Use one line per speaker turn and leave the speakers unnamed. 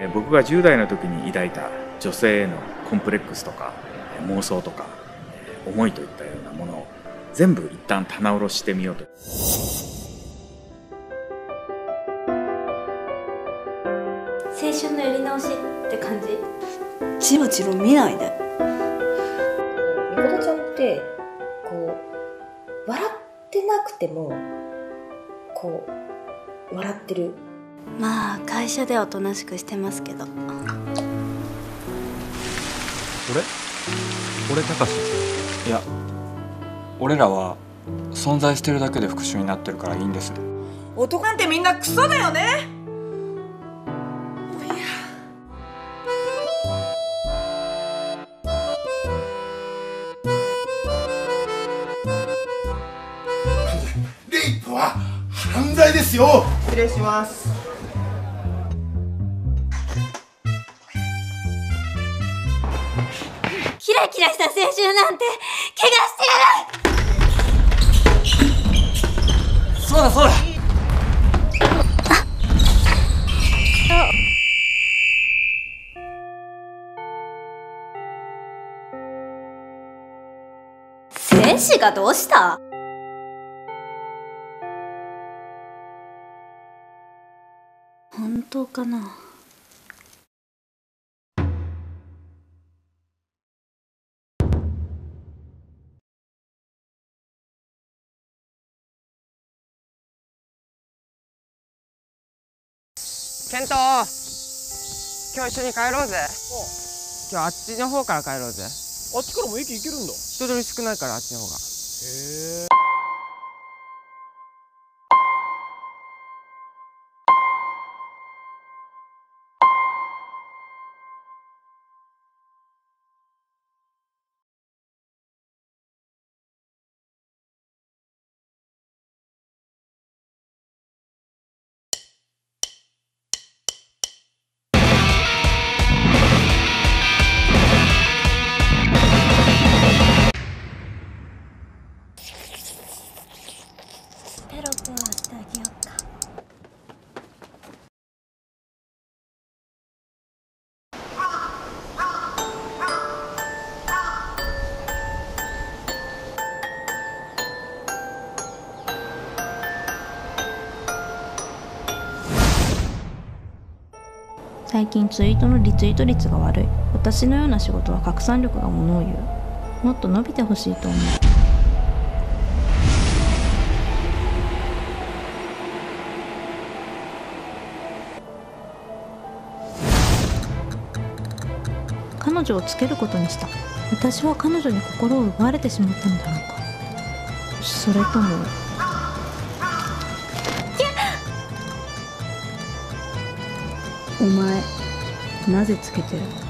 僕が10代の時に抱いた女性へのコンプレックスとか妄想とか思いといったようなものを全部一旦棚卸ししてみようと。
青春のやり直しって感じ。
チロチロ見ないで。
みことちゃんってこう笑ってなくてもこう笑ってる。
まあ会社ではおとなしくしてますけど。
俺たかし。いや、俺らは存在してるだけで復讐になってるからいいんです。
男なんてみんなクソだよね。
レイプは犯罪ですよ。
失礼します。
キラキラした青春なんて怪我してやる。
そうだそうだ。
精子がどうした？
本当かな。
ケント、今日一緒に帰ろうぜ。今日あっちの方から帰ろうぜ。
あっちからも駅行けるんだ。
人通り少ないからあっちの方が。
へえ。
ペロペロしてあげようか。
最近ツイートのリツイート率が悪い。私のような仕事は拡散力がものを言う。もっと伸びてほしいと思う。彼女をつけることにした。私は彼女に心を奪われてしまったのだろうか。それともお前なぜつけてるの？